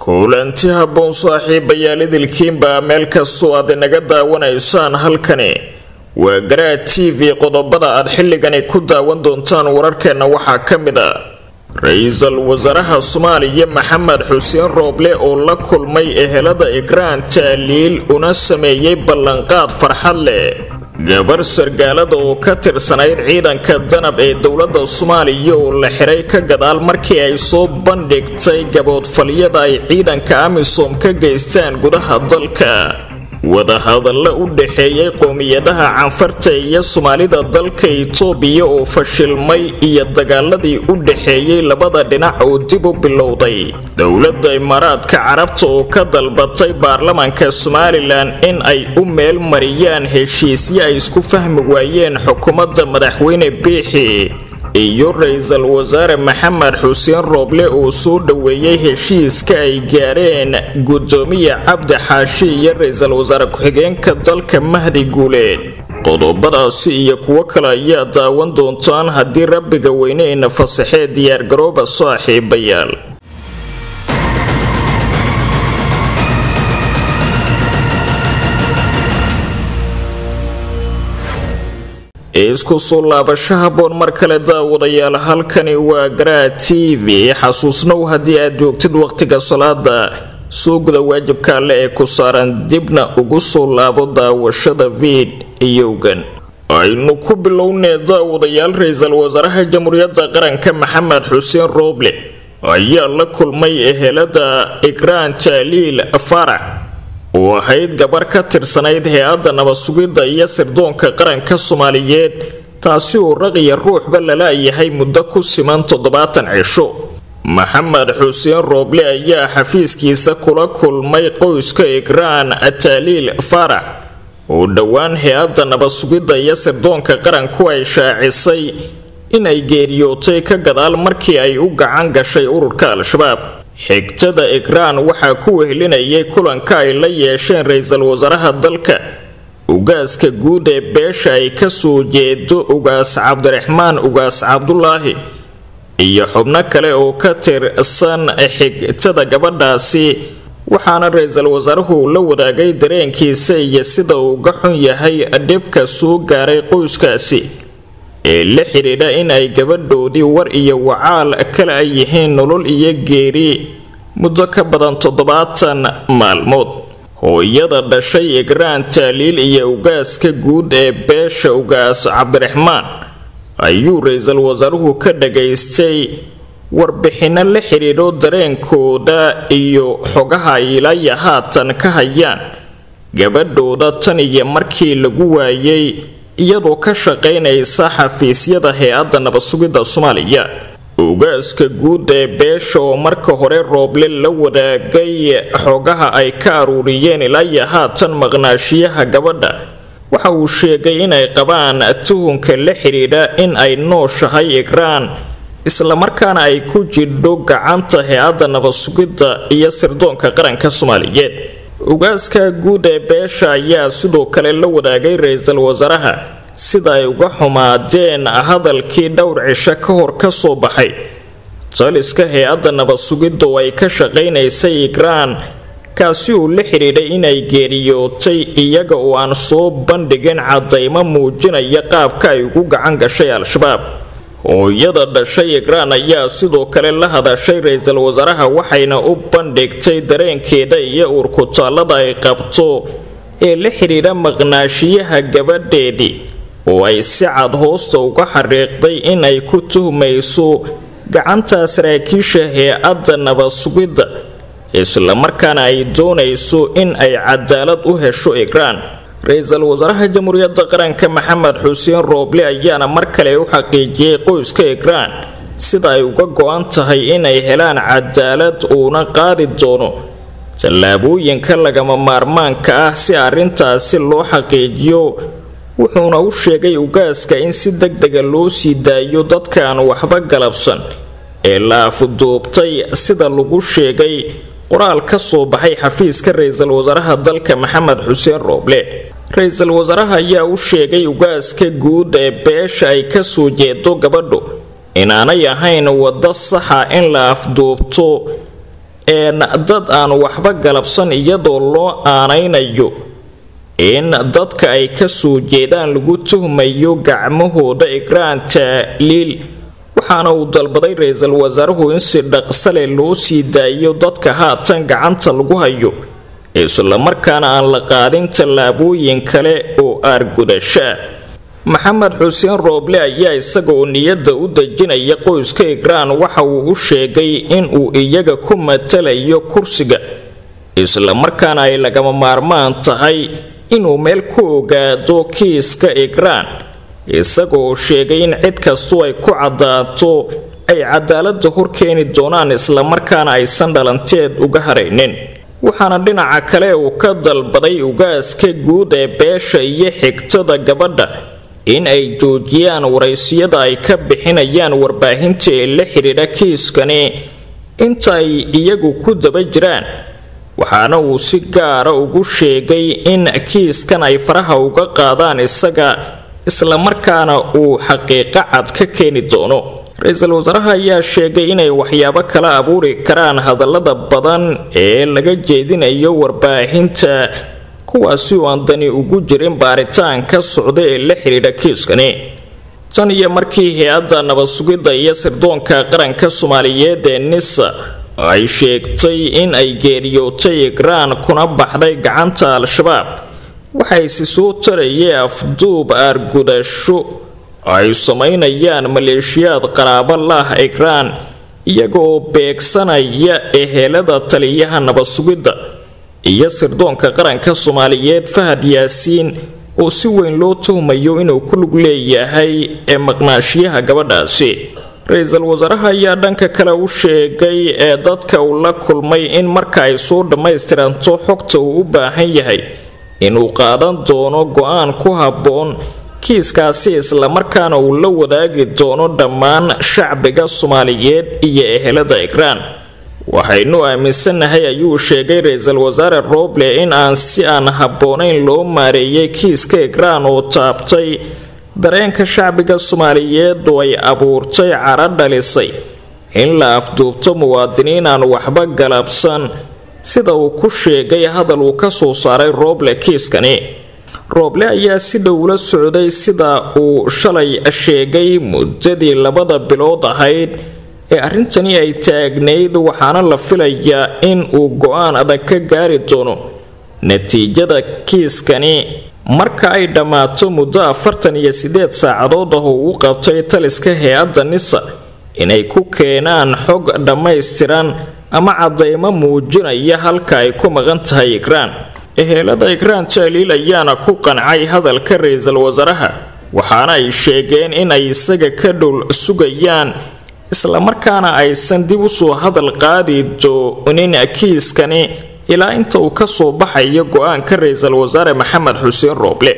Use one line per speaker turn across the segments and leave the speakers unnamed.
kulanti habboon saaxiibayaal idilkiinba meel kastoo aad inaga daawanaysaan halkani waa Garaad TV. qodobada aad xilligani ku daawan doontaan wararkeena waxaa ka mid ah Ra'iisul Wasaaraha Soomaaliya Maxamed Xuseen Rooble oo la kulmay ehelada Ikraan Taaliil una sameeyay ballanqaad farxad leh. gabar sargaalada oo ka tirsanayd ciidanka danab ee dowladda Soomaaliya oo la xiray ka gadaal markii ay soo bandhigtay gaboodfalyada ay ciidanka AMISOM ka geystaan gudaha dalka. wadahadalla u dhaxeeyay qoomiyadaha Canfarta iyo Soomaalida dalka Itoobiya oo fashilmay iyo dagaaladii u dhaxeeyay labada dhinac oo dib u bilowday. dowladda Imaaraadka Carabta oo ka dalbatay baarlamaanka Somaliland in ay u meel mariyaan heshiisyo ay isku fahmi waayeen xukuumadda madaxweyne Biixi iyo Ra'iisul Wasaare Maxamed Xuseen Rooble oo soo dhaweeyay heshiiska ay gaareen gudoomiye Cabdi Xaashi iyo Ra'iisul Wasaare ku-xigeenka dalka Mahdi Guuleed. qodobadaasi iyo kuwo kale ayaa daawan doontaan haddii Rabbiga weyneena fasaxee diyaar garooba saaxiibayaal. isku soo laabasho habboon mar kale daawadayaal, halkani waa Garaad TV. xasuusnow haddii aad joogtid waqtiga salaada soo guda waajibka alle ee ku saaran, dibna ugu soo laabo daawashada fiidiyowgan. aynu ku bilownay daawadayaal. Ra'iisul Wasaaraha Jamhuuriyadda Qaranka Maxamed Xuseen Rooble ayaa la kulmay ehelada Ikraan Taaliil Farac oo ahayd gabar ka tirsanayd hay'adda nabad sugidda iyo sirdoonka qaranka Soomaaliyeed, taasi oo raqiya ruuxba la leeyahay muddo ku siman 70 cisho. Maxamed Xuseen Rooble ayaa xafiiskiisa kula kulmay qoyska Ikraan Taaliil Farac oo dhowaan hay'adda nabad sugidda iyo sirdoonka qaranku ay shaacisay inay geeriyootay ka gadaal markii ay u gacan gashay ururka Al-Shabaab. xigtada Ikraan waxaa ku wehelinayay kulanka ay la yeesheen Ra'iisul Wasaaraha dalka, ugaaska guud ee beesha ay ka soo jeedo ugaas Cabdiraxmaan ugaas Cabdulaahi iyo xubno kale oo ka tirsan xigtada gabadhaasi. waxaana Ra'iisul Wasaaruhu la wadaagay dareenkiisa iyo sida uu uga xun yahay dhibka soo gaaray qoyskaasi ee la xiriira in ay gabadhoodii war iyo wacaal kale ay yihiin nolol iyo geeri muddo ka badan 70 maalmood. hooyada dhashay Ikraan Taaliil iyo ugaaska guud ee beesha ugaas Cabdiraxmaan ayuu Ra'iisul Wasaaruhu ka dhageystay warbixino la xiriiro dareenkooda iyo xogaha ay ilaa haatan ka hayaan gabadhooda tan iyo markii lagu waayay iyadoo ka shaqaynaysa xafiisyada hay'adda nabad sugidda Soomaaliya. ugaaska guud ee beesha oo marka hore Rooble la wadaagay xogaha ay ka aruuriyeen ilaa haatan maqnaashiyaha gabadha, waxa uu sheegay in ay qabaan tuhunka la xiriira in ay nooshahay Ikraan isla markaana ay ku jidho gacanta hay'adda nabad sugidda iyo sirdoonka qaranka Soomaaliyeed. ugaaska guud ee beesha ayaa sidoo kale la wadaagay Ra'iisul Wasaaraha sida ay uga xumaadeen hadalkii dhowr cisho ka hor ka soo baxay taliska hay'adda nabad sugidda oo ay ka shaqaynaysay Ikraan, kaasi oo la xiriiray inay geeriyootay iyaga oo aan soo bandhigin cadaymo muujinaya qaabka ay ugu gacan gashay Al-Shabaab. hooyada dhashay Ikraan ayaa sidoo kale la hadashay Ra'iisul Wasaaraha waxayna u bandhigtay dareenkeeda iyo urkutaalada ay qabto ee la xiriira maqnaashiyaha gabadheedii oo ay si cad hoosta uga xariiqday in ay ku tuhmayso gacanta saraakiisha hay'adda nabad sugidda isla markaana ay doonayso in ay cadaalad u hesho Ikraan. Ra'iisul Wasaaraha Jamhuuriyadda Qaranka Maxamed Xuseen Rooble ayaana mar kale u xaqiijiyay qoyska Ikraan sida ay uga go'an tahay inay helaan cadaalad uuna qaadi doono tallaabooyinka lagama maarmaanka ah si arrintaasi loo xaqiijiyo. wuxuuna u sheegay ugaaska in si degdega loo sii daayo dadka aan waxba galabsan ee la afduubtay sida lagu sheegay qoraal ka soo baxay xafiiska Ra'iisul Wasaaraha dalka Maxamed Xuseen Rooble. Ra'iisul Wasaaraha ayaa u sheegay ugaaska guud ee beesha ay ka soo jeedo gabadho inaanay ahayn wada saxa in la afduubto dad aan waxba galabsan iyadoo loo aanaynayo in dadka ay ka soo jeedaan lagu tuhmayo gacmahooda ikraan tahliil waxaana uu dalbaday ra-iisul wasaaruhu in si dhaqsale loo sii daayo dadka haatan gacanta lagu hayo isla markaana aan la qaadin tallaabooyin kale oo aargudasha maxamed xuseen rooble ayaa isagoo niyadda u dejinaya qoyska ikraan waxa uu u sheegay in uu iyaga ku matalayo kursiga isla markaana ay lagama maarmaan tahay inuu meel ku ogaado kiiska ikraan isagoo sheegay in cid kastoo ay ku caddaato ay cadaaladda hor keeni doonaan isla markaana aysan dhalanteed uga haraynin waxaana dhinaca kale uu ka dalbaday ugaaska guud ee beesha iyo xigtada gabadha in ay joojiyaan waraysiyada ay ka bixinayaan warbaahinta ee la xidhiidha kiiskani inta ay iyagu ku daba jiraan waxaana uu si gaara ugu sheegay in kiiskan ay faraha uga qaadaan isaga isla markaana uu xaqiiqo cad ka keeni doono ra-iisul wasaaraha ayaa sheegay inay waxyaabo kala abuuri karaan hadallada badan ee laga jeedinayo warbaahinta kuwaasi oo aan dani ugu jirin baaritaanka socda ee la xidhiidha kiiskani tan iyo markii hay-adda nabad sugidda iyo sirdoonka qaranka soomaaliyeed ee nisa ay sheegtay in ay geeriyootay ikraan kuna baxday gacanta al-shabaab waxay si soo tarayay afduub aargudasho ay samaynayaan maleeshiyaad qaraabo lah ikraan iyagoo beegsanaya ehelada taliyaha nabad sugidda iyo sirdoonka qaranka soomaaliyeed fahad yaasiin oo si weyn loo tuhmayo inuu ku lug leeyahay ee maqnaashiyaha gabadhaasi ra-iisul wasaaraha ayaa dhanka kale u sheegay ee dadka uu la kulmay in marka ay soo dhammaystiranto xogta uu u baahan yahay inuu qaadan doono go-aan ku habboon kiiskaasi isla markaana uu la wadaagi doono dhammaan shacbiga soomaaliyeed iyo ehelada ikraan waxaynu aaminsanahay ayuu sheegay ra-iisul wasaare rooble in aan si aan habboonayn loo maareeyay kiiska ikraan oo taabtay dareenka shacbiga soomaaliyeed oo ay abuurtay cara dhalisay in la afduubto muwaadiniin aan waxba galabsan sida uu ku sheegay hadal uu ka soo saaray rooble kiiskani rooble ayaa si dhow la socday sida uu shalay sheegay muddadii 2 bilood ahayd ee arrintani ay taagnayd waxaana la filayaa in uu go-aan adag ka gaari doono natiijada kiiskani marka ay dhammaato muddo 48 saacadood oo uu qabtay taliska hay-adda nisa inay ku keenaan xog dhammaystiran ama cadeymo muujinaya halka ay ku maqan tahay ikraan ehelada ikraan tahliil ayaana ku qancay hadalka ra-iisul wasaaraha waxaana ay sheegeen in ay isaga ka dhul sugayaan isla markaana aysan dib u soo hadal qaadi doonin kiiskani ilaa inta uu ka soo baxayo go-aanka ra-iisul wasaare maxamed xuseen rooble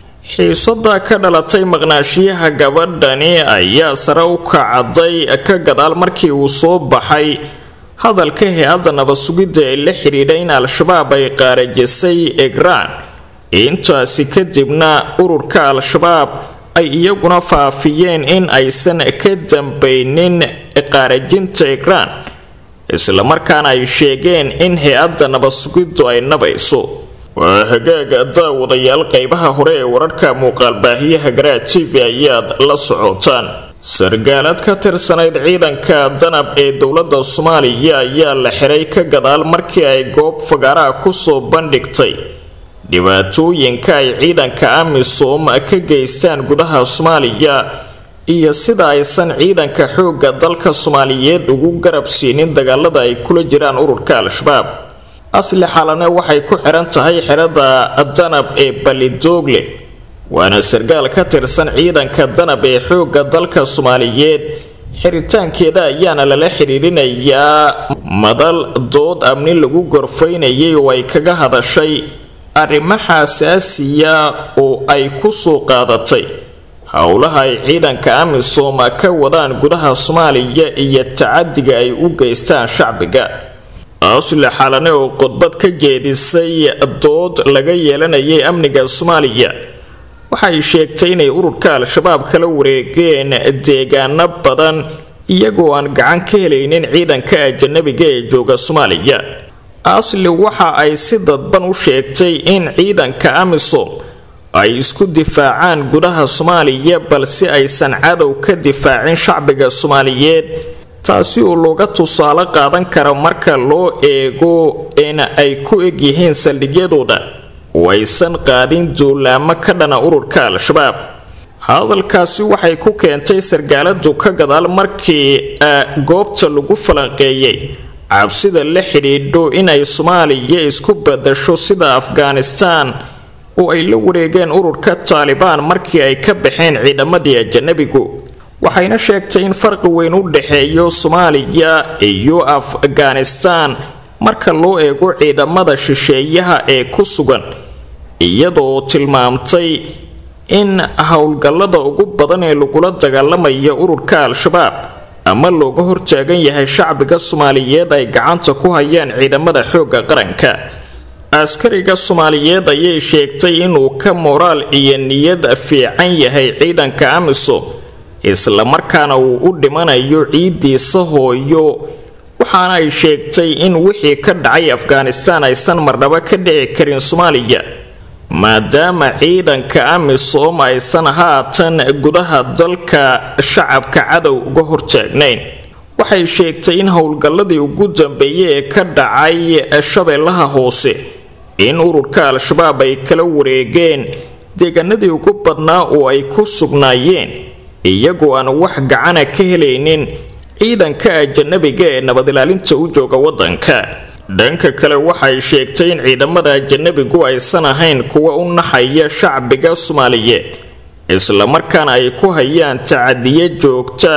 xiisada ka dhalatay maqnaashiyaha gabadhani ayaa sare u kacday ka gadaal markii uu soo baxay hadalka hay-adda nabad sugidda ee la xidhiidha in al-shabaab ay qaarajisay ikraan intaasi kadibna ururka al-shabaab ay iyaguna faafiyeen in aysan ka dambaynin qaarajinta ikraan isla markaana ay sheegeen in hay-adda nabad sugiddu ay nabayso waa hagaaga daawadayaal qaybaha hore ee wararka muuqaalbaahiyaha garaa tv ayaad la socotaan sargaalad ka tirsanayd ciidanka danab ee dowladda soomaaliya ayaa la xiray ka gadaal markii ay goob fagaaraha kusoo bandhigtay dhibaatooyinka ay ciidanka amisom ka geystaan gudaha soomaaliya iyo sida aysan ciidanka xoogga dalka soomaaliyeed ugu garab siinin dagaalada ay kula jiraan ururka al-shabaab asli xalane waxay ku xiran tahay xerada danab ee balidoogle waana sargaal ka tirsan ciidanka danab ee xoogga dalka soomaaliyeed xiritaankeeda ayaana lala xiriirinayaa madal dood amni lagu gorfaynayay oo ay kaga hadashay arrimo xasaasiya oo ay ku soo qaadatay howlaha ay ciidanka amisom ka wadaan gudaha soomaaliya iyo tacadiga ay u geystaan shacbiga asli xalane oo khudbad ka jeedisay dood laga yeelanayay amniga soomaaliya waxay sheegtay inay ururka al-shabaab kala wareegeen deegaano badan iyagoo aan gacan ka helaynin ciidanka ajanabiga ee jooga Soomaaliya. Asli waxa ay si dadban u sheegtay in ciidanka AMISOM ay isku difaacaan gudaha Soomaaliya balse aysan cadow ka difaacin shacbiga Soomaaliyeed, taasi oo looga tusaale qaadan karo marka loo eego in ay ku egyihiin saldhigyadooda oo aysan qaadin duulaamo ka dhana ururka Al-Shabaab. hadalkaasi waxay ku keentay sargaaladu ka gadaal markii goobta lagu falanqeeyay cabsida la xidhiidho inay Soomaaliya isku bedasho sida Afghanistan oo ay la wareegeen ururka Taliban markii ay ka baxeen ciidamadii ajanabigu. waxayna sheegtay in farqi weyn u dhaxeeyo Soomaaliya iyo Afghanistan marka loo eego ciidamada shisheeyaha ee ku sugan, iyadoo tilmaamtay in howlgallada ugu badan ee lagula dagaalamayo ururka Al-Shabaab ama looga hortaagan yahay shacbiga Soomaaliyeed ay gacanta ku hayaan ciidamada xoogga qaranka. askariga Soomaaliyeed ayay sheegtay inuu ka moraal iyo niyad fiican yahay ciidanka AMISOM, isla markaana uu u dhimanayo ciidiisa hooyo. waxaana ay sheegtay in wixii ka dhacay Afghanistan aysan marnaba ka dhici karin Soomaaliya, maadaama ciidanka AMISOM aysan haatan gudaha dalka shacabka cadow uga hortaagnayn. waxay sheegtay in howlgalladii ugu dambeeyay ee ka dhacay Shabeellaha Hoose in ururka Al-Shabaab ay kala wareegeen deegaanadii ugu badnaa oo ay ku sugnaayeen, iyagoo aan wax gacana ka helaynin ciidanka ajanabiga ee nabad ilaalinta u jooga wadanka. dhanka kale waxay sheegtay in ciidamada ajanabigu aysan ahayn kuwa u naxaya shacbiga Soomaaliyeed, isla markaana ay ku hayaan tacadiye joogta,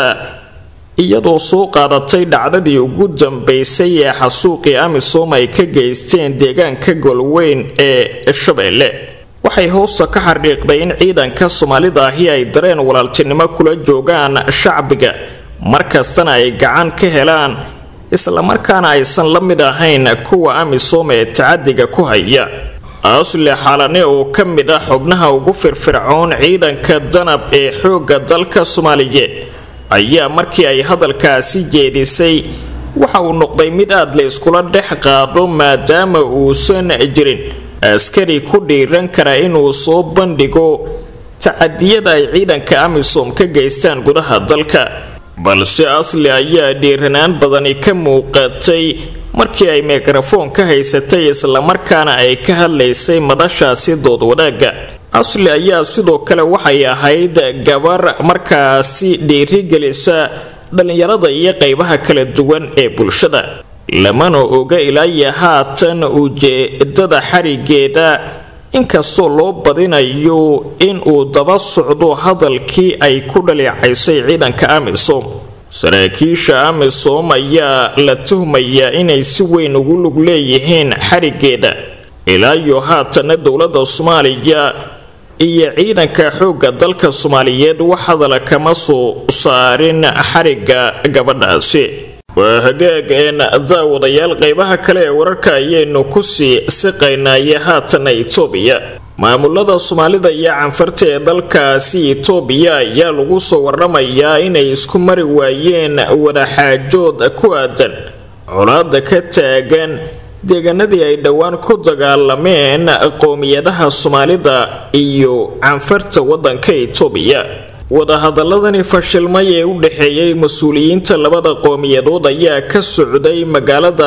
iyadoo soo qaadatay dhacdadii ugu dambeysay ee xasuuqii AMISOM ay ka geysteen deegaanka Golweyn ee Shabeelle. waxay hoosta ka xariiqday in ciidanka Soomaalida ahi ay dareen walaaltinimo kula joogaan shacbiga markastana ay gacan ka helaan, isla markaana aysan la mid ahayn kuwa AMISOM ee tacadiga ku haya. Asli Xalane oo ka mid ah xubnaha ugu firfircoon ciidanka danab ee xoogga dalka Soomaaliyeed ayaa markii ay hadalkaasi jeedisay waxa uu noqday mid aad la iskula dhex qaado, maadaama uusan jirin askari ku dhiiran kara inuu soo bandhigo tacadiyada ay ciidanka AMISOM ka geystaan gudaha dalka. balse Asli ayaa dhiiranaan badani ka muuqatay markii ay mikrafoon ka haysatay, isla markaana ay ka hadlaysay madashaasi dood wadaagga. Asli ayaa sidoo kale waxay ahayd gabar markaasi dhiirigelisa dhalinyarada iyo qaybaha kala duwan ee bulshada, lamana oga ilaa haatan ujeedada xarigeeda, inkastoo loo badinayo in uu daba socdo hadalkii ay ku dhaleecaysay ciidanka AMISOM. saraakiisha AMISOM ayaa la tuhmayaa inay si weyn ugu lug leeyihiin xarigeeda, ilaa iyo haatan dowladda Soomaaliya iyo ciidanka xoogga dalka Soomaaliyeed wax hadal kama soo saarin xariga gabadhaasi. waa hagaageen daawadayaal, qaybaha kale ee wararka ayaynu ku sii siqaynaya haatan Itoobiya. maamulada Soomaalida iyo Canfarta ee dalkaasi Itoobiya ayaa lagu soo waramayaa inay isku mari waayeen wadaxaajood ku aadan colaadda ka taagan deegaanadii ay dhowaan ku dagaalameen qoomiyadaha Soomaalida iyo Canfarta wadanka Itoobiya. wadahadaladani fashilmay ee u dhaxeeyay mas'uuliyiinta labada qowmiyadood ayaa ka socday magaalada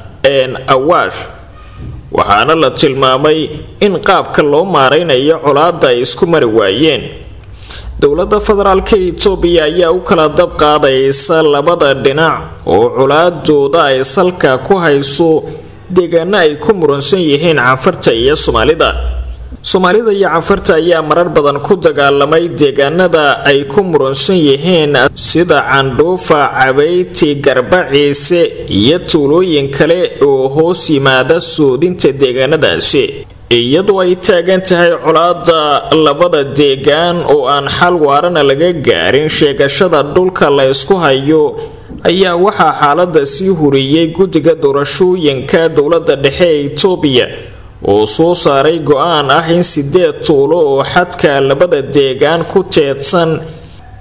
Awaash, waxaana la tilmaamay in qaabka loo maareynayo colaadda ay isku mari waayeen. dowladda federaalka Itoobiya ayaa u kala dab qaadaysa labada dhinac oo colaadooda ay salka ku hayso deegaano ay ku muransan yihiin Canfarta iyo Soomaalida. Soomaalida iyo Canfarta ayaa marar badan ku dagaalamay deegaanada ay ku muransan yihiin sida Candhuufa, Cabeyti, Garbaciise iyo tuulooyin kale oo hoos yimaada soodinta deegaanadaasi, iyadoo ay taagan tahay colaadda labada deegaan oo aan xal waarana laga gaarin. sheegashada dhulka la isku hayo ayaa waxaa xaaladda sii huriyay guddiga doorashooyinka dowladda dhexe ee Itoobiya oo soo saaray go'aan ah in 8 tuulo oo xadka labada deegaan ku teedsan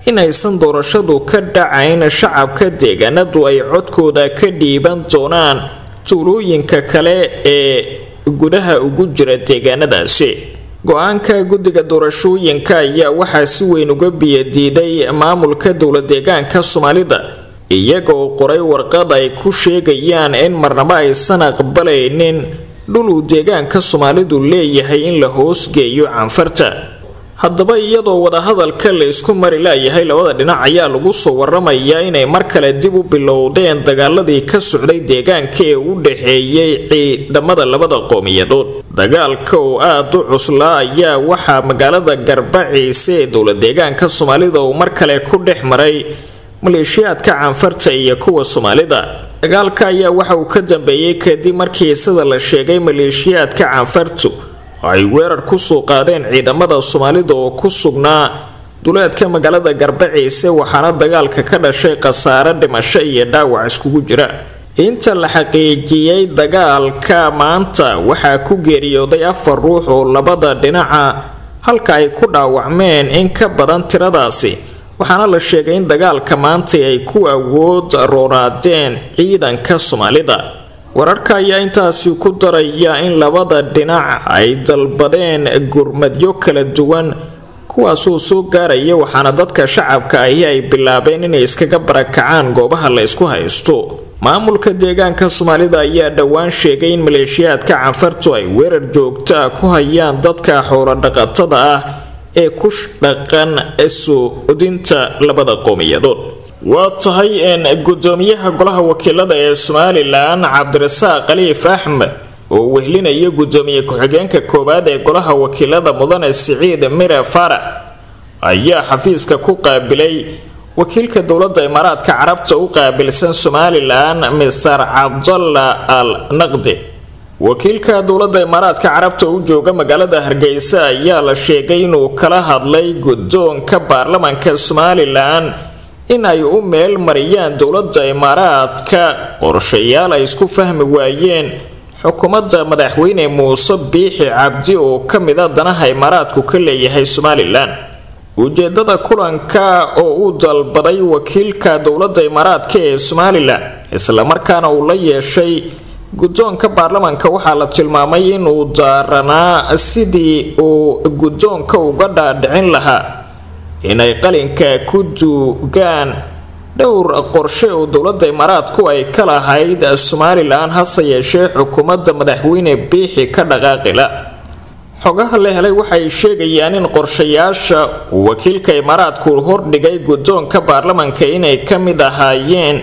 inaysan doorashadu ka dhacayn shacabka deegaanadu ay codkooda ka dhiiban doonaan tuulooyinka kale ee gudaha ugu jira deegaanadaasi. go-aanka guddiga doorashooyinka ayaa waxaa si weyn uga biyadiiday maamulka dowladeegaanka Soomaalida, iyagoo qoray warqad ay ku sheegayaan in marnaba aysan aqbalaynin dhul uu deegaanka Soomaalidu leeyahay in la hoosgeeyo canfarta. haddaba iyadoo wadahadalka la isku mari laayahay labada dhinac ayaa lagu soo waramayaa inay mar kale dib u bilowdeen dagaaladii ka socday deegaanka ee u dhaxeeyay ciidamada labada qowmiyadood. dagaalka oo aad u cuslaa ayaa waxaa magaalada Garbaciise ee dowladeegaanka Soomaalida uu mar kale ku dhex maray maleeshiyaadka canfarta iyo kuwa Soomaalida. dagaalka ayaa waxa uu ka dambeeyay kadib markii sida la sheegay maleeshiyaadka canfartu ay weerar ku soo qaadeen ciidamada Soomaalida oo ku sugnaa duleedka magaalada Garbaciise, waxaana dagaalka ka dhashay khasaare dhimasho iyo dhaawac iskugu jira. inta la xaqiijiyay dagaalka maanta waxaa ku geeriyooday 4 ruux oo labada dhinaca, halka ay ku dhaawacmeen in ka badan tiradaasi, waxaana la sheegay in dagaalka maanta ay ku awood roonaadeen ciidanka Soomaalida. wararka ayaa intaasi ku daraya in labada dhinac ay dalbadeen gurmadyo kala duwan kuwaasoo soo gaaraya, waxaana dadka shacabka ahi ay bilaabeen inay iskaga barakacaan goobaha la isku haysto. maamulka deegaanka Soomaalida ayaa dhowaan sheegay in maleeshiyaadka canfartu ay weerar joogta ku hayaan dadka xoolo dhaqatada ah ee ku dhaqan suudinta labada qowmiyadood. waa tahay gudoomiyaha golaha wakiilada ee Somaliland Cabdirasaaq Khaliif Axmed oo wehelinaya gudoomiye ku-xigeenka koowaad ee golaha wakiilada Mudane Siciid Mire Farax ayaa xafiiska ku qaabilay wakiilka dowladda Imaaraadka Carabta u qaabilsan Somaliland Mr. Abdullah Al Naqdi. wakiilka dowladda Imaaraadka Carabta u jooga magaalada Hargeysa ayaa la sheegay inuu kala hadlay gudoonka baarlamaanka Somaliland in ay u meel mariyaan dowladda Imaaraadka qorshayaal ay isku fahmi waayeen xukuumadda madaxweyne Muuse Biixi Cabdi oo ka mid ah danaha Imaaraadku ka leeyahay Somaliland. ujeedada kulanka oo uu dalbaday wakiilka dowladda Imaaraadka ee Somaliland isla markaana uu la yeeshay gudoonka baarlamaanka waxaa la tilmaamay inuu daaranaa sidii uu gudoonka uga dhaadhicin lahaa inay qalinka ku duugaan dhowr qorshe oo dowladda Imaaraadku ay ka lahayd Somaliland, hase yeeshee xukuumadda madaxweyne Biixi ka dhaqaaqila. xogaha la helay waxay sheegayaan in qorshayaasha wakiilka Imaaraadku hordhigay gudoonka baarlamaanka inay ka mid ahaayeen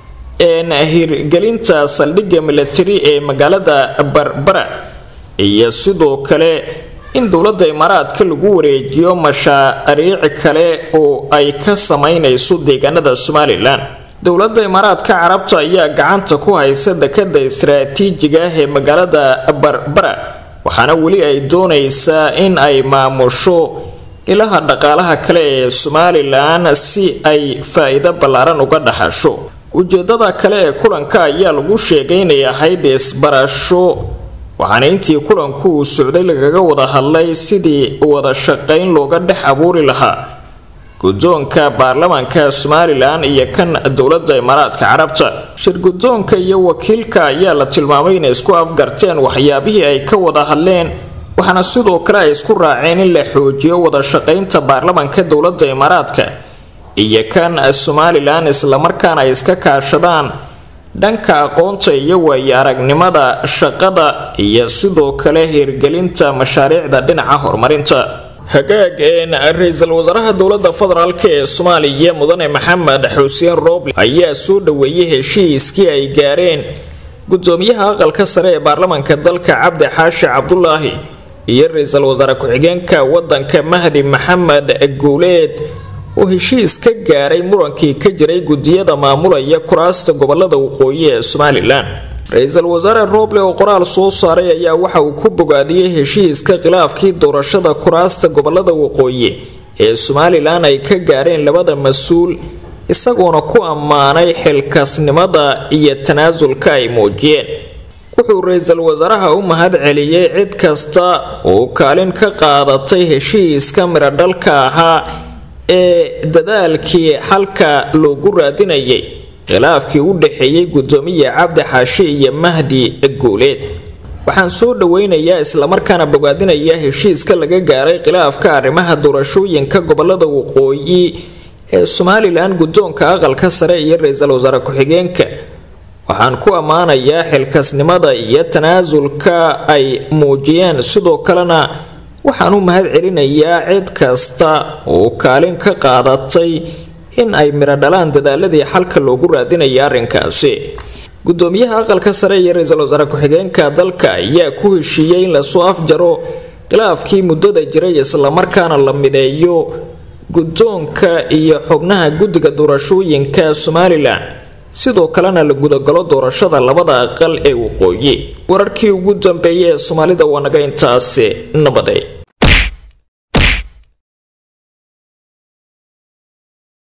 hirgelinta saldhigga military ee magaalada Berbera iyo sidoo kale in dowladda Imaaraadka lagu wareejiyo mashaariic kale oo ay ka sameynayso deegaanada Somaliland. dowladda Imaaraadka Carabta ayaa gacanta ku haysa dekedda istiraatiijiga ah ee magaalada Berbera, waxaana weli ay doonaysaa in ay maamusho ilaha dhaqaalaha kale ee Somaliland si ay faa'iido ballaaran uga dhaxasho. ujeedada kale ee kulanka ayaa lagu sheegay inay ahayd isbarasho, waxaana intii kulanku uu socday lagaga wada hadlay sidii wada shaqayn looga dhex abuuri lahaa gudoonka baarlamaanka Somaliland iyo kan dowladda Imaaraadka Carabta. shir gudoonka iyo wakiilka ayaa la tilmaamay inay isku afgarteen waxyaabihii ay ka wada hadleen, waxaana sidoo kale ay isku raaceen in la xoojiyo wada shaqaynta baarlamaanka dowladda Imaaraadka iyo kan Somaliland, isla markaana ay iska kaashadaan dhanka aqoonta iyo waayo-aragnimada shaqada iyo sidoo kale hirgelinta mashaariicda dhinaca horumarinta. ra'iisul wasaaraha dowladda federaalka ee Soomaaliya Mudane Maxamed Xuseen Rooble ayaa soo dhaweeyay heshiiskii ay gaareen gudoomiyaha aqalka sare ee baarlamaanka dalka Cabdi Xaashi Cabdullaahi iyo ra'iisul wasaare ku-xigeenka wadanka Mahdi Maxamed Guuleed oo heshiis ka gaaray murankii ka jiray gudiyada maamulaya kuraasta gobolada waqooyi ee Somaliland. ra'iisul wasaare Rooble oo qoraal soo saaray ayaa waxa uu ku bogaadiyay heshiiska khilaafkii doorashada kuraasta gobolada waqooyi ee Somaliland ay ka gaareen labada mas'uul, isagoona ku ammaanay xilkasnimada iyo tanaasulka ay muujiyeen. wuxuu ra'iisul wasaaraha u mahad celiyay cid kasta oo kaalin ka qaadatay heshiiska miradhalka ahaa ee dadaalkii xalka loogu raadinayay khilaafkii u dhaxeeyay gudoomiye Cabdi Xaashi iyo Mahdi Guuleed. waxaan soo dhaweynayaa isla markaana bogaadinayaa heshiiska laga gaaray khilaafka arrimaha doorashooyinka gobolada waqooyi ee Somaliland gudoonka aqalka sare iyo ra'iisul wasaare ku-xigeenka. waxaan ku amaanayaa xilkasnimada iyo tanaasulka ay muujiyeen, sidoo kalena waxaan u mahad celinayaa cid kasta oo kaalin ka qaadatay in ay miro dhalaan dadaaladii xalka loogu raadinayay arrinkaasi. gudoomiyaha aqalka sare iyo ra'iisul wasaare ku-xigeenka dalka ayaa ku heshiiyay in la soo afjaro khilaafkii muddada jiray isla markaana la mideeyo gudoonka iyo xubnaha guddiga doorashooyinka Somaliland, sidoo kalena la gudagalo doorashada labada aqal ee waqooyi. wararkii ugu dambeeyay ee Soomaalida waa naga intaasi. nabadeed.